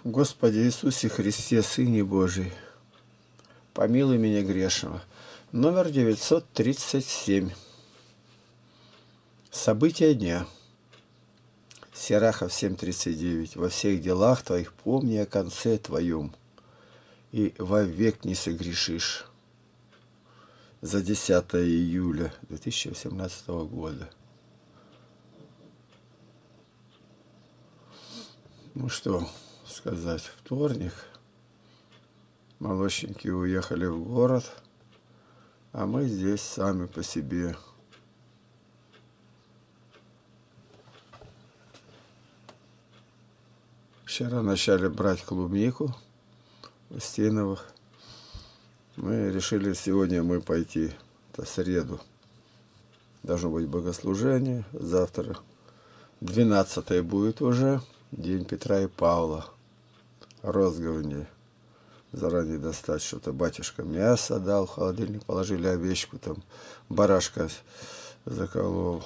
Господи Иисусе Христе, Сыне Божий, помилуй меня грешного. Номер 937. События дня. Сирахов 7:39. Во всех делах твоих помни о конце твоем, и вовек не согрешишь. За 10 июля 2018 года. Ну что сказать, вторник. Молочники уехали в город, а мы здесь сами по себе. Вчера начали брать клубнику в Устиновых. Мы решили сегодня пойти, это среду. Должно быть богослужение. Завтра 12 будет уже, день Петра и Павла. Розгование. Заранее достать что-то. Батюшка мясо дал, в холодильник положили, овечку там, барашка заколол.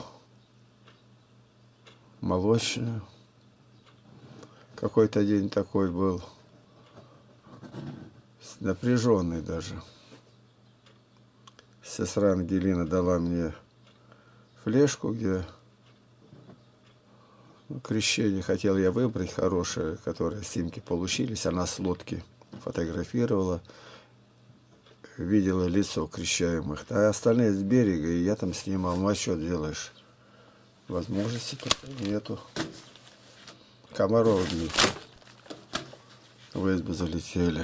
Молочную. Какой-то день такой был. Напряженный даже. Сестра Ангелина дала мне флешку, где крещение хотел я выбрать хорошее, которые снимки получились. Она с лодки фотографировала, видела лицо крещаемых. А остальные с берега, и я там снимал. Ну а что делаешь? Возможности такой нету. Комаров дни в избу залетели.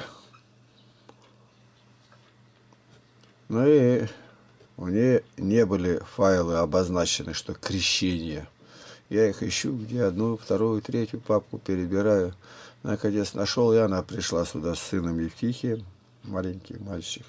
Ну и у нее не были файлы обозначены, что крещение. Я их ищу, где одну, вторую, третью папку перебираю. Наконец нашел, и она пришла сюда с сыном Евтихием, маленький мальчик.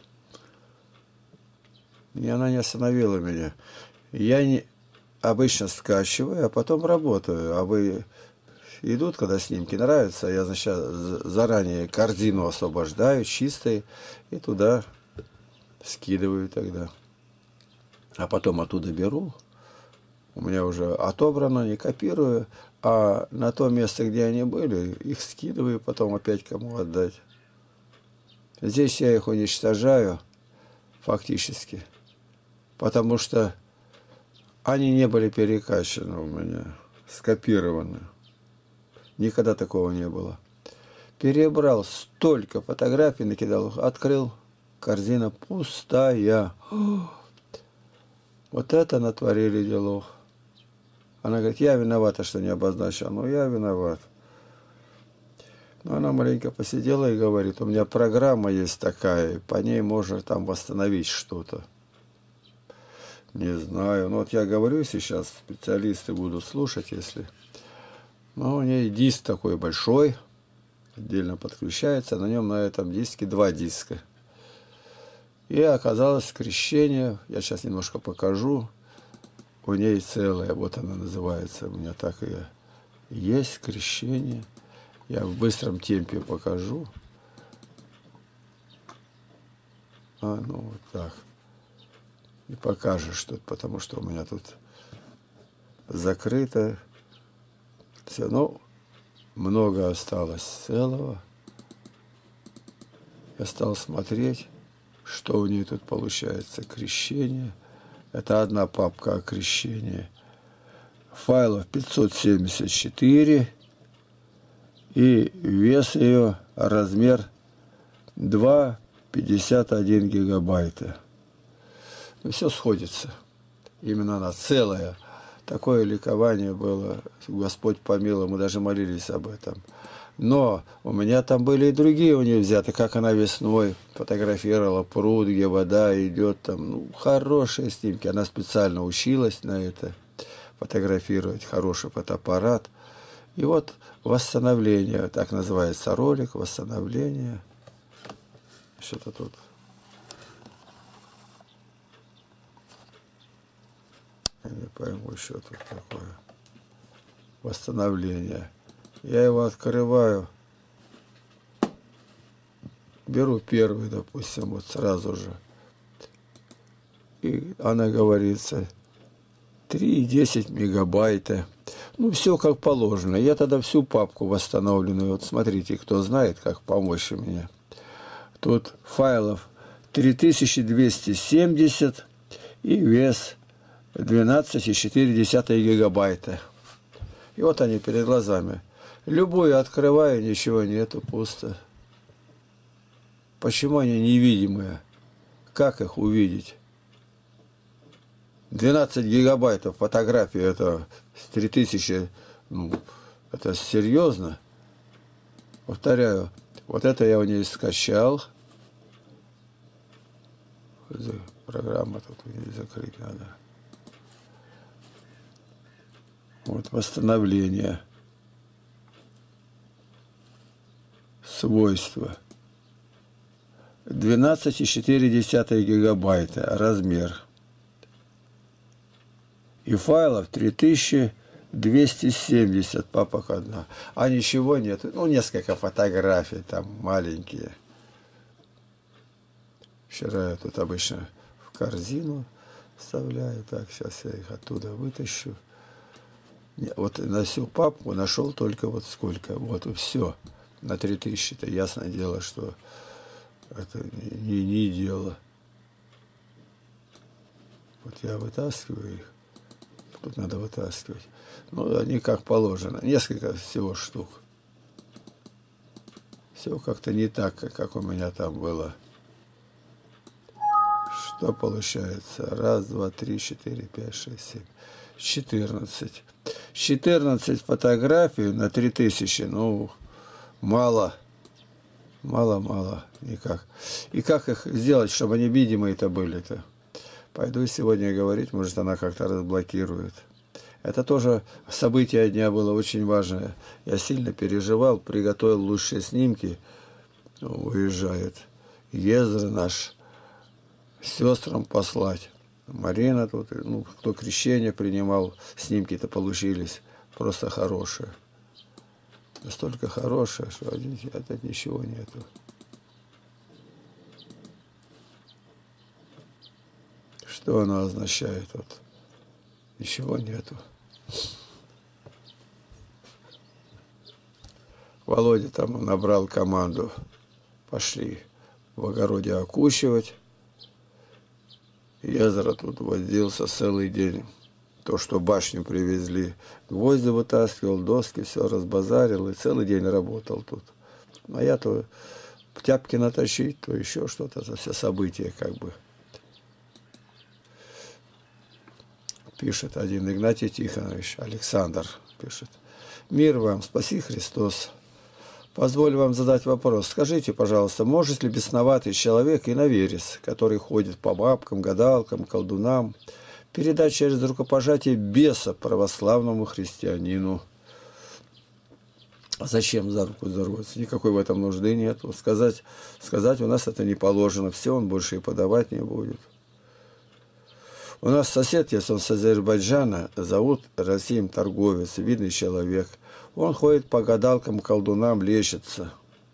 И она не остановила меня. Я не обычно скачиваю, а потом работаю. А вы идут, когда снимки нравятся, я, значит, заранее корзину освобождаю, чистой, и туда скидываю тогда. А потом оттуда беру. У меня уже отобрано, не копирую, а на то место, где они были, их скидываю, потом опять кому отдать. Здесь я их уничтожаю фактически, потому что они не были перекачаны у меня, скопированы. Никогда такого не было. Перебрал столько фотографий, накидал, открыл, корзина пустая. Вот это натворили делов. Она говорит, я виновата, что не обозначила. Ну, я виноват. Но она маленько посидела и говорит, у меня программа есть такая, по ней можно там восстановить что-то. Не знаю. Ну, вот я говорю сейчас, специалисты будут слушать, если... Ну, у нее диск такой большой, отдельно подключается, на нем на этом диске 2 диска. И оказалось крещение, я сейчас немножко покажу, у ней целое, вот она называется, у меня так и есть крещение. Я в быстром темпе покажу. Ну вот так. И покажешь тут, потому что у меня тут закрыто. Все, ну, много осталось целого. Я стал смотреть, что у нее тут получается. Крещение. Это одна папка о крещении. Файлов 574. И вес ее, размер 2,51 гигабайта. Ну, все сходится. Именно она целая. Такое ликование было. Господь помилуй, мы даже молились об этом. Но у меня там были и другие у нее взяты, как она весной фотографировала пруд, где вода идет там. Ну, хорошие снимки. Она специально училась на это, фотографировать, хороший фотоаппарат. И вот восстановление, так называется ролик, восстановление. Что-то тут. Я не пойму, что тут такое. Восстановление. Я его открываю. Беру первый, допустим, вот сразу же. И она говорится 3,10 мегабайта. Ну, все как положено. Я тогда всю папку восстановленную, вот смотрите, кто знает, как помочь мне. Тут файлов 3270 и вес 12,4 гигабайта. И вот они перед глазами. Любую открываю, ничего нету, пусто. Почему они невидимые? Как их увидеть? 12 гигабайтов фотографии, это с 3000, ну, это серьезно. Повторяю, вот это я у нее скачал. Программа тут закрыть надо. Вот восстановление. Свойства. 12,4 гигабайта размер. И файлов 3270 папок одна. А ничего нет. Ну, несколько фотографий там маленькие. Вчера я тут обычно в корзину вставляю. Так, сейчас я их оттуда вытащу. Вот на всю папку нашел только вот сколько. Вот и все. На 3000-то ясное дело, что это не дело. Вот я вытаскиваю их. Тут надо вытаскивать. Ну, они как положено. Несколько всего штук. Все как-то не так, как у меня там было. Что получается? Раз, два, три, 4, 5, 6, 7. 14. 14 фотографий на 3000. Ну, мало. Мало. Никак. И как их сделать, чтобы они видимые-то были-то? Пойду сегодня говорить, может, она как-то разблокирует. Это тоже событие дня было очень важное. Я сильно переживал, приготовил лучшие снимки. Уезжает Ездра наш, сестрам послать. Марина тут, ну, кто крещение принимал, снимки-то получились просто хорошие. Настолько хорошие, что опять ничего нету. Что оно означает? Вот. Ничего нету. Володя там набрал команду. Пошли в огороде окучивать. Езра тут возился целый день. То, что башню привезли, гвозди вытаскивал, доски, все разбазарил и целый день работал тут. А я то тяпки натащить, то еще что-то, за все события как бы. Пишет один Игнатий Тихонович, Александр пишет. Мир вам, спаси Христос. Позволь вам задать вопрос. Скажите, пожалуйста, может ли бесноватый человек иноверец, который ходит по бабкам, гадалкам, колдунам, передать через рукопожатие беса православному христианину? Зачем за руку здороваться? Никакой в этом нужды нет. Сказать у нас это не положено. Все, он больше и подавать не будет. У нас сосед есть, он с Азербайджана, зовут Расим, торговец, видный человек. Он ходит по гадалкам, колдунам, лечится.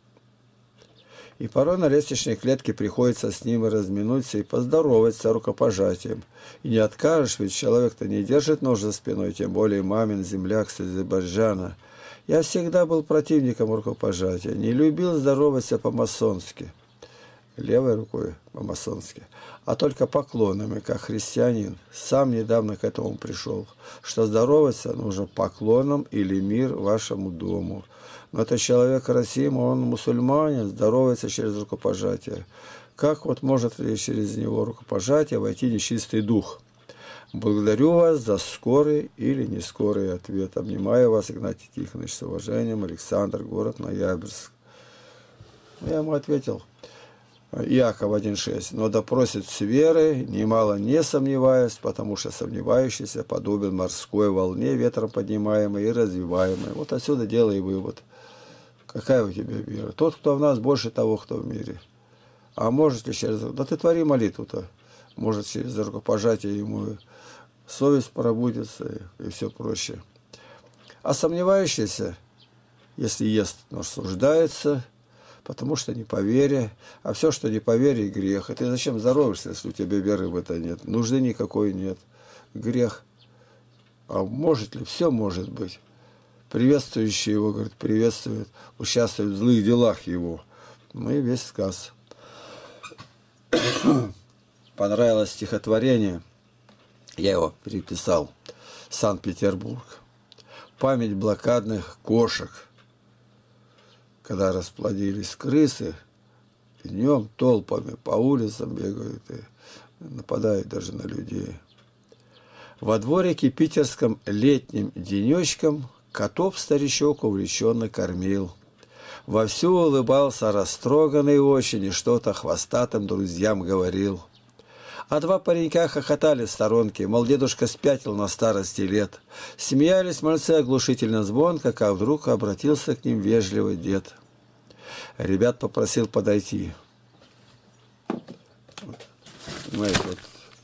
И порой на лестничной клетке приходится с ним разминуться и поздороваться рукопожатием. И не откажешь, ведь человек-то не держит нож за спиной, тем более мамин земляк с Азербайджана. Я всегда был противником рукопожатия, не любил здороваться по-масонски, левой рукой по-масонски, а только поклонами, как христианин. Сам недавно к этому пришел, что здороваться нужно поклоном или мир вашему дому. Но это человек Расим, он мусульманин, здоровается через рукопожатие. Как вот может ли через него рукопожатие войти нечистый дух? Благодарю вас за скорый или не скорый ответ. Обнимаю вас, Игнатий Тихонович, с уважением, Александр, город Ноябрьск. Я ему ответил, Иаков 1.6. Но допросит с верой, немало не сомневаясь, потому что сомневающийся подобен морской волне, ветром поднимаемой и развиваемой. Вот отсюда делай вывод. Какая у тебя вера? Тот, кто в нас, больше того, кто в мире. А может ли через... Да ты твори молитву-то. Может, через рукопожатие ему совесть пробудится и все проще. А сомневающийся, если ест, наслаждается, потому что не по вере. А все, что не по вере, грех. И ты зачем здороваешься, если у тебя веры в это нет? Нужды никакой нет. Грех. А может ли? Все может быть. Приветствующие его, говорит, приветствуют, участвуют в злых делах его. Ну и весь сказ. Понравилось стихотворение. Я его переписал. Санкт-Петербург. Память блокадных кошек. Когда расплодились крысы, днем толпами по улицам бегают и нападают даже на людей. Во дворике питерском летним денечком котов старичок увлеченно кормил. Вовсю улыбался растроганный очень и что-то хвостатым друзьям говорил. А два паренька хохотали в сторонке, мол, дедушка спятил на старости лет. Смеялись мальцы оглушительно звонко, как вдруг обратился к ним вежливый дед. Ребят попросил подойти. Понимаете, вот.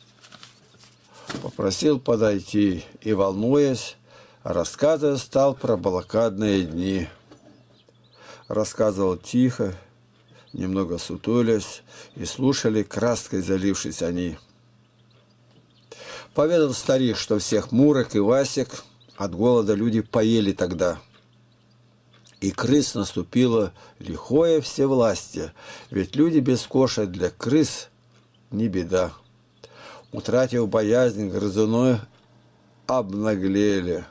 Попросил подойти и, волнуясь, рассказывать стал про блокадные дни. Рассказывал тихо, немного сутулясь, и слушали, краской залившись они. Поведал старик, что всех Мурок и Васек от голода люди поели тогда. И крыс наступило лихое всевластие, ведь люди без коша для крыс не беда. Утратив боязнь, грызуны обнаглели.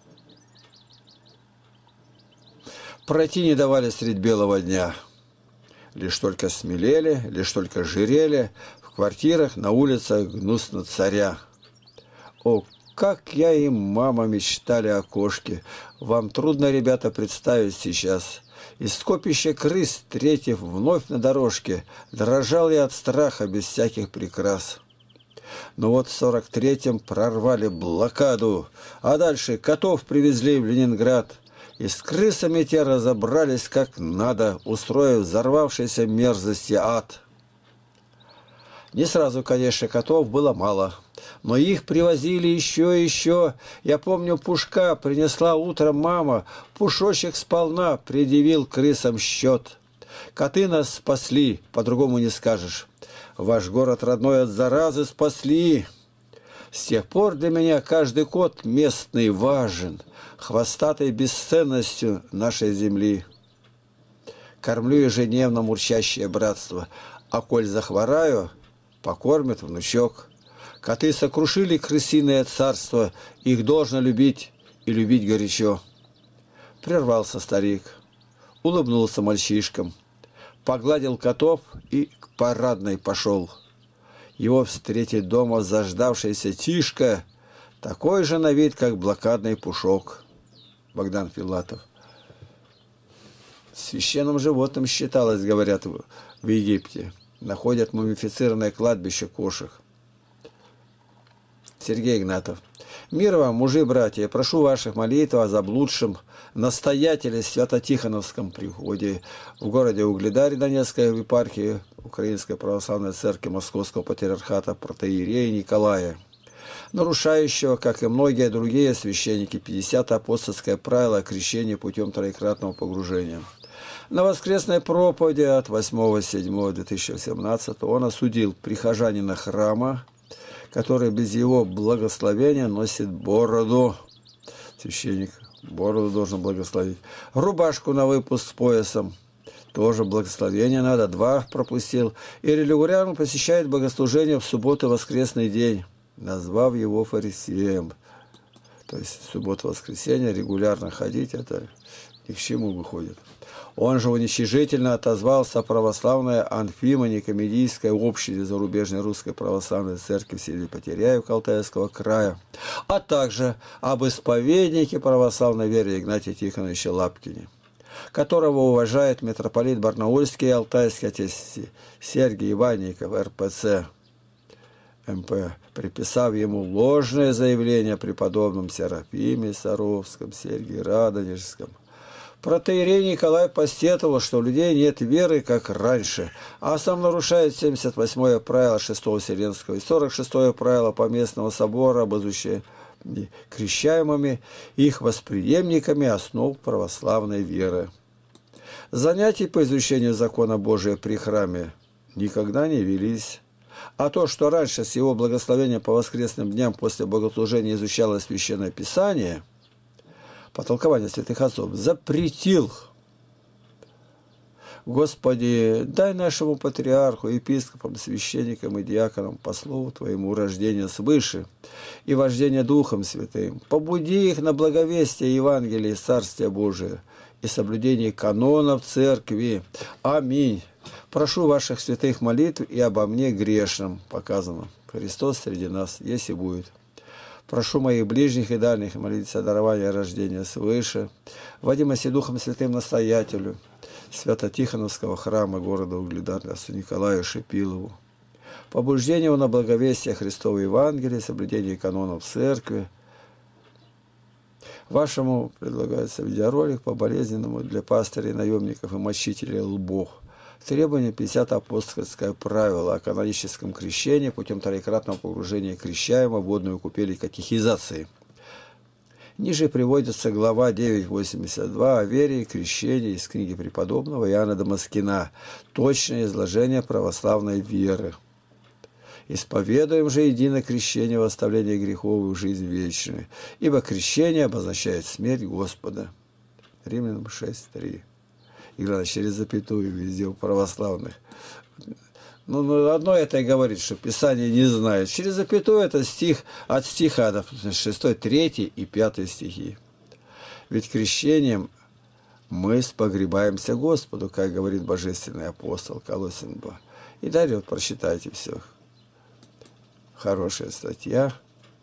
Пройти не давали средь белого дня. Лишь только смелели, лишь только жирели, в квартирах, на улицах гнусно царя. О, как я и мама мечтали о кошке! Вам трудно, ребята, представить сейчас. Из скопища крыс, встретив вновь на дорожке, дрожал я от страха без всяких прикрас. Но вот в 43-м прорвали блокаду, а дальше котов привезли в Ленинград. И с крысами те разобрались как надо, устроив взорвавшейся мерзости ад. Не сразу, конечно, котов было мало, но их привозили еще и еще. Я помню, Пушка принесла утром мама, пушочек сполна предъявил крысам счет. Коты нас спасли, по-другому не скажешь. Ваш город родной от заразы спасли. С тех пор для меня каждый кот местный важен, хвостатой бесценностью нашей земли. Кормлю ежедневно мурчащее братство, а коль захвораю, покормит внучок. Коты сокрушили крысиное царство, их должно любить и любить горячо. Прервался старик, улыбнулся мальчишкам, погладил котов и к парадной пошел. Его встретит дома заждавшийся Тишка, такой же на вид, как блокадный Пушок. Богдан Филатов. Священным животным считалось, говорят, в Египте. Находят мумифицированное кладбище кошек. Сергей Игнатов. Мир вам, мужи, братья, прошу ваших молитв о заблудшем настоятеле Свято-Тихоновском приходе в городе Угледаре Донецкой епархии Украинской Православной Церкви Московского Патриархата протоиерея Николая, нарушающего, как и многие другие священники, 50-е апостольское правило о крещении путем троекратного погружения. На воскресной проповеди от 8.7.2017 он осудил прихожанина храма, который без его благословения носит бороду. Священник бороду должен благословить. Рубашку на выпуск с поясом. Тоже благословение надо. 2 пропустил. И регулярно посещает богослужение в субботу и воскресный день, назвав его фарисеем. То есть в субботу-воскресенье регулярно ходить, это ни к чему выходит. Он же уничижительно отозвался о православной Анфимо-Никомедийской общине зарубежной русской православной церкви в селе Потеряевка Алтайского края, а также об исповеднике православной веры Игнатии Тихоновиче Лапкине, которого уважает митрополит Барнаульский и Алтайский отец Сергий Иванников, РПЦ, МП, приписав ему ложное заявление о преподобном Серафиме Саровском, Сергии Радонежском. Протоиерей Николай посетовал, что у людей нет веры, как раньше, а сам нарушает 78-е правило 6-го Вселенского и 46-е правило Поместного собора об изучении крещаемыми их восприемниками основ православной веры. Занятия по изучению закона Божия при храме никогда не велись. А то, что раньше с его благословения по воскресным дням после богослужения изучалось Священное Писание, по толкованию святых отцов, запретил. Господи, дай нашему патриарху, епископам, священникам и диаконам по слову Твоему рождение свыше и вождение Духом Святым. Побуди их на благовестие Евангелия и Царствия Божия и соблюдение канонов Церкви. Аминь. Прошу ваших святых молитв и обо мне грешном, показано. Христос среди нас, есть и будет. Прошу моих ближних и дальних молиться о даровании рождения свыше, водимости Духом Святым настоятелю Свято-Тихоновского храма города Угледар, отцу Николаю Шипилову. Побуждение на благовестие Христова Евангелия, соблюдение канонов Церкви. Вашему предлагается видеоролик по болезненному для пастырей, наемников и мочителей лбов. Требование 50 апостольское правило о каноническом крещении путем троекратного погружения крещаемого в водную купель и катехизации. Ниже приводится глава 9.82 о вере и крещении из книги преподобного Иоанна Дамаскина. Точное изложение православной веры. Исповедуем же единое крещение в оставлении грехов и в жизнь вечную, ибо крещение обозначает смерть Господа. Римлянам 6.3. И главное, через запятую везде у православных. Ну, одно это и говорит, что Писание не знает. Через запятую это стих от стиха, до 6, 3 и 5 стихи. Ведь крещением мы спогребаемся Господу, как говорит божественный апостол Колоссин 2. И далее вот прочитайте все. Хорошая статья.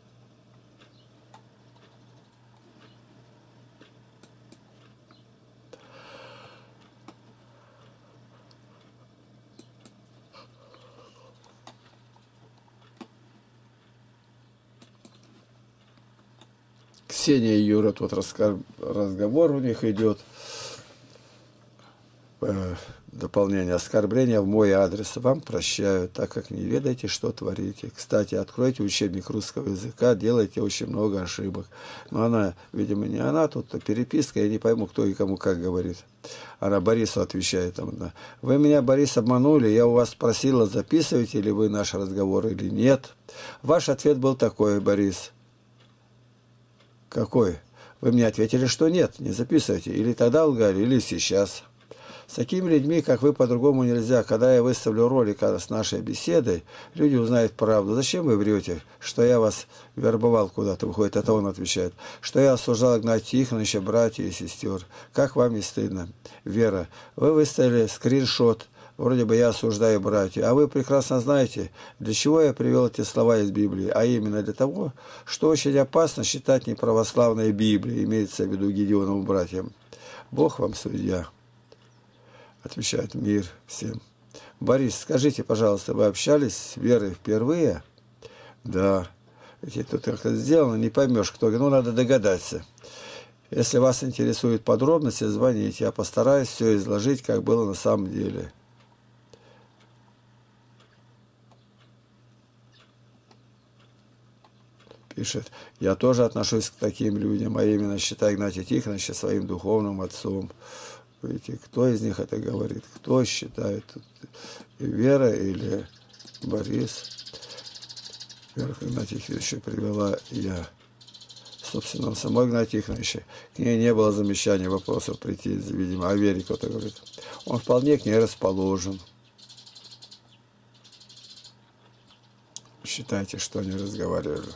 Ксения и Юра, тут разговор у них идет. Дополнение оскорбления в мой адрес. Вам прощаю, так как не ведаете, что творите. Кстати, откройте учебник русского языка, делайте очень много ошибок. Но она, видимо, не она, тут переписка, я не пойму, кто и кому как говорит. Она Борису отвечает. Там, вы меня, Борис, обманули, я у вас спросила, записываете ли вы наш разговор или нет. Ваш ответ был такой, Борис. Какой? Вы мне ответили, что нет, не записывайте. Или тогда лгали, или сейчас. С такими людьми, как вы, по-другому нельзя. Когда я выставлю ролик с нашей беседой, люди узнают правду. Зачем вы врете, что я вас вербовал куда-то, выходит, это он отвечает. Что я осуждал Игнатия Тихоновича, братьев и сестер. Как вам не стыдно? Вера, вы выставили скриншот. Вроде бы я осуждаю братьев, а вы прекрасно знаете, для чего я привел эти слова из Библии, а именно для того, что очень опасно считать неправославной Библией, имеется в виду Гедеоновым братьям. Бог вам судья, отвечает мир всем. Борис, скажите, пожалуйста, вы общались с Верой впервые? Да. Ведь тут как-то сделано, не поймешь, кто. Ну, надо догадаться. Если вас интересуют подробности, звоните. Я постараюсь все изложить, как было на самом деле. Пишет, я тоже отношусь к таким людям, а именно считаю Игнатия Тихоновича своим духовным отцом. Видите, кто из них это говорит? Кто считает? Вера или Борис? Вера Игнатия Тихоновича привела я. Собственно, самой Игнатия Тихоновича. К ней не было замечаний, вопросов прийти, видимо, о Вере кто-то говорит. Он вполне к ней расположен. Считайте, что они разговаривали.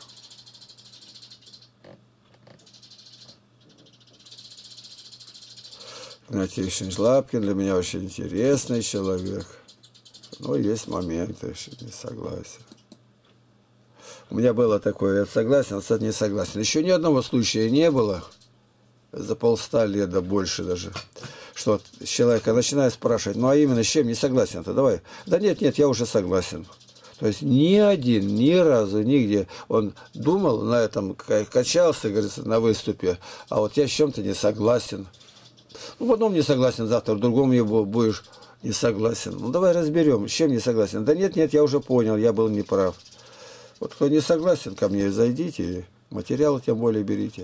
Игнатий Ильич Лапкин для меня очень интересный человек. Но есть моменты, что не согласен. У меня было такое, я согласен, а не согласен. Еще ни одного случая не было, за 500 лет, да больше даже, что человека начинает спрашивать, ну а именно с чем не согласен-то, давай. Да нет, я уже согласен. То есть ни один, ни разу, нигде. Он думал на этом, качался, говорится, на выступе, а вот я с чем-то не согласен. Ну, в одном не согласен, завтра в другом будешь не согласен. Ну, давай разберем, с чем не согласен. Да нет, я уже понял, я был неправ. Вот кто не согласен, ко мне зайдите, материалы тем более берите.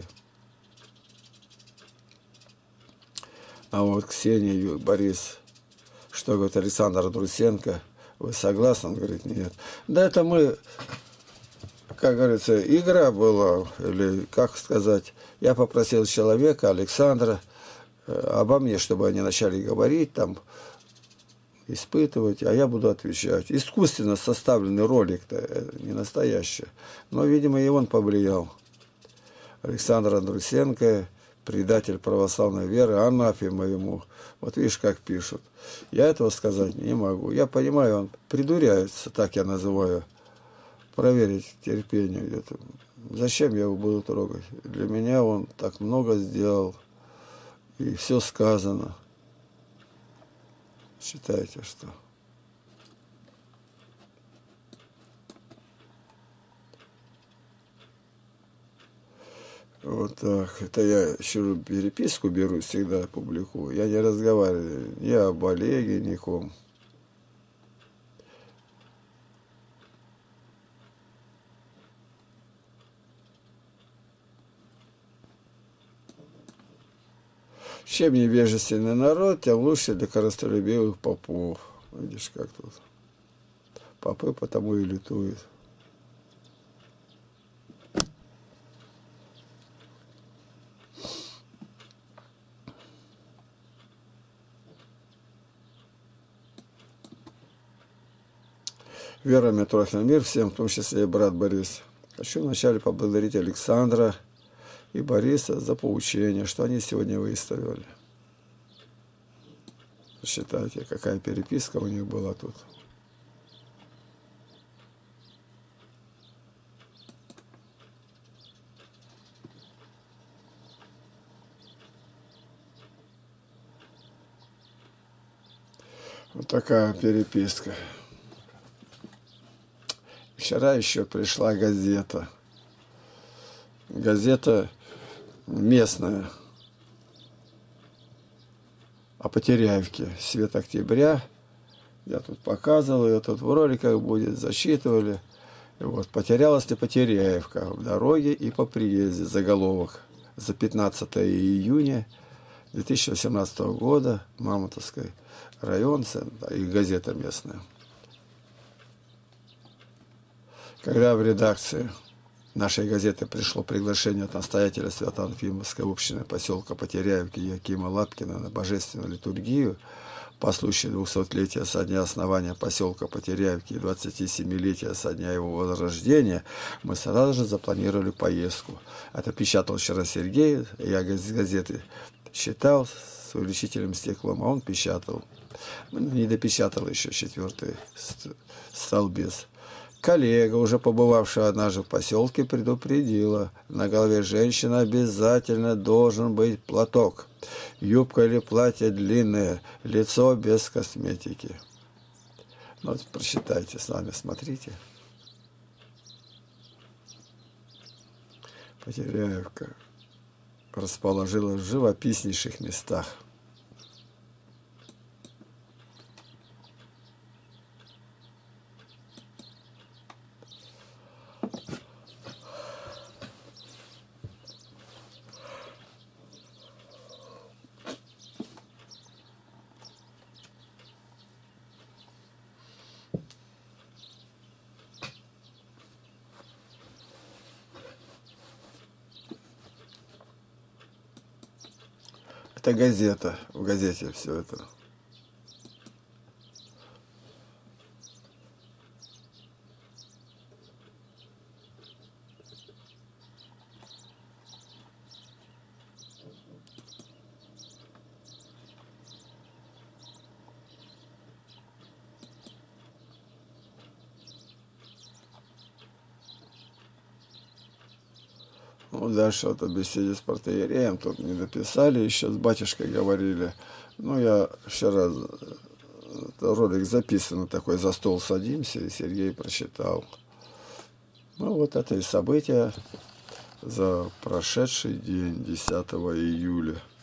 А вот Ксения, Борис, что говорит Александр Друсенко, Вы согласны? Он говорит, нет. Да это мы, как говорится, игра была, или как сказать, я попросил человека, Александра, обо мне, чтобы они начали говорить, там, испытывать, а я буду отвечать. Искусственно составленный ролик-то, не настоящий. Но, видимо, и он повлиял. Александр Андрусенко, предатель православной веры, анафема ему. Вот видишь, как пишут. Я этого сказать не могу. Я понимаю, он придуряется, так я называю. Проверить терпение где-то. Зачем я его буду трогать? Для меня он так много сделал. И все сказано. Считайте, что... Вот так. Это я еще переписку беру, всегда публикую. Я не разговариваю ни об Олеге, ни о ком. Чем невежественный народ, тем лучше для корыстолюбивых попов. Видишь, как тут. Попы потому и лютуют. Вера Митрохина, мир всем, в том числе и брат Борис. Хочу вначале поблагодарить Александра и Бориса за поучение, что они сегодня выставили. Считайте, какая переписка у них была тут. Вот такая переписка. Вчера еще пришла газета. Газета местная. О Потеряевке. Свет октября. Я тут показывал ее, тут в роликах будет, зачитывали. И вот, потерялась ли Потеряевка в дороге и по приезде. Заголовок за 15 июня 2018 года. Мамонтовский район и газета местная. Когда в редакции нашей газеты пришло приглашение от настоятеля Свято-Анфимовской общины поселка Потеряевки Якима Лапкина на божественную литургию по случаю 200-летия со дня основания поселка Потеряевки и 27-летия со дня его возрождения, мы сразу же запланировали поездку. Это печатал вчера Сергей, я из газеты считал с увеличительным стеклом, а он печатал. Не допечатал еще 4-й столбец. Коллега, уже побывавшая однажды в поселке, предупредила, на голове женщины обязательно должен быть платок. Юбка или платье длинное, лицо без косметики. Ну, вот прочитайте с нами, смотрите. Потеряевка расположилась в живописнейших местах. Это газета, в газете все это. Ну, дальше вот о беседе с протоиереем тут не дописали, еще с батюшкой говорили. Ну, я вчера ролик записан, такой «За стол садимся», и Сергей прочитал. Ну, вот это и события за прошедший день, 10 июля.